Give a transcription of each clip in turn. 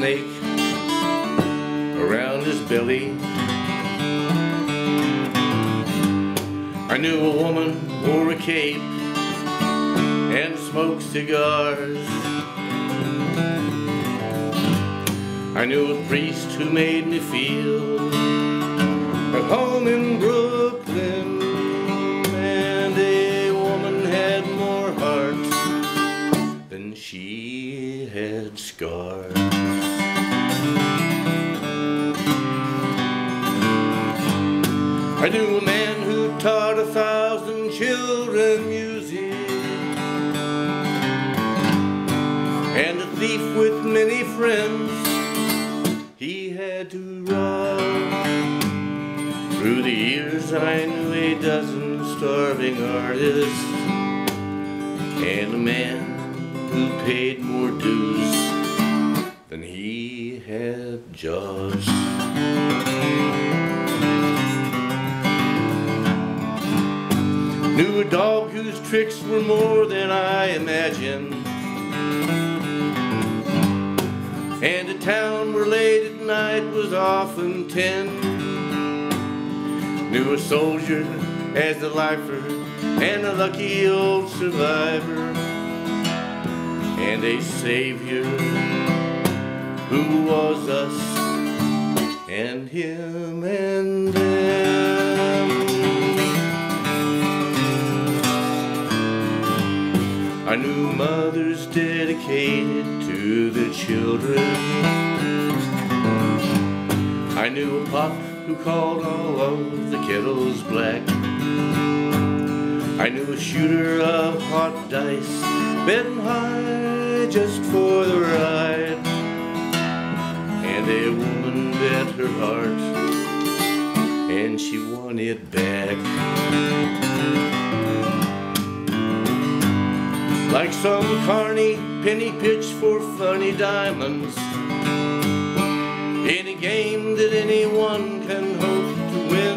snake around his belly. I knew a woman wore a cape and smoked cigars. I knew a priest who made me feel at home in Brooklyn, and a woman had more heart than she had scars. I knew a man who taught 1,000 children music, and a thief with many friends he had to rob. Through the years I knew a dozen starving artists, and a man who paid more dues than he had jobs. Knew a dog whose tricks were more than I imagined, and a town where late at night was often 10. Knew a soldier as a lifer and a lucky old survivor, and a savior who was us and him and them. I knew mothers dedicated to their children. I knew a pop who called all of the kettles black. I knew a shooter of hot dice, betting high just for the ride, and a woman bet her heart, and she won it back. Like some carny penny pitch for funny diamonds, in a game that anyone can hope to win,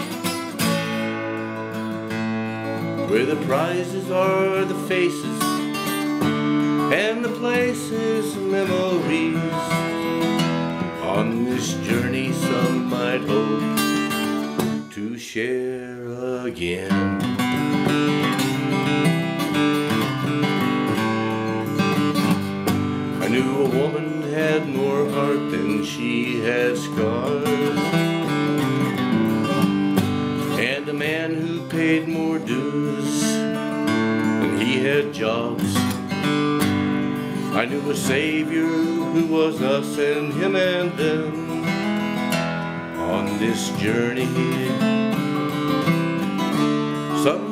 where the prizes are the faces and the places memories. On this journey some might hope to share again. I knew a woman had more heart than she had scars, and a man who paid more dues than he had jobs. I knew a savior who was us and him and them on this journey. Some